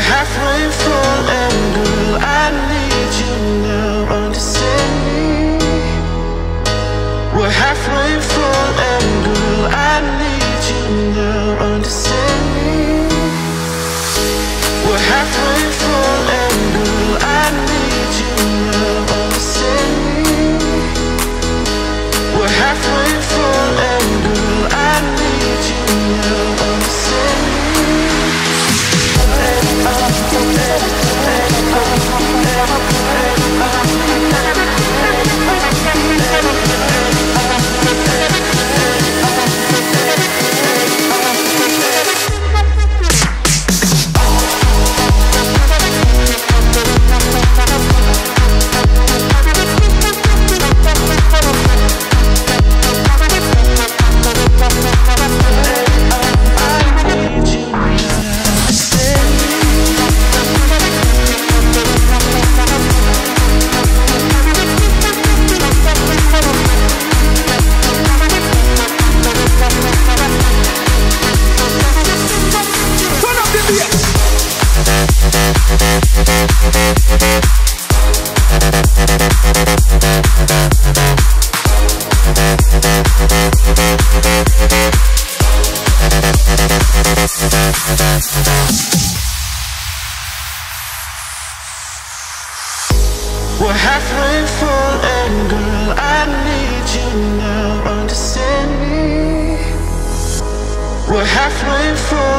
halfway full and girl, I need you now, understand me. We're halfway full and girl, I need you now, understand me. We're halfway full and girl, I need you now, understand me. We're halfway full and girl, I need you now, understand me. We're halfway full and girl, I need you now, understand me. We're halfway full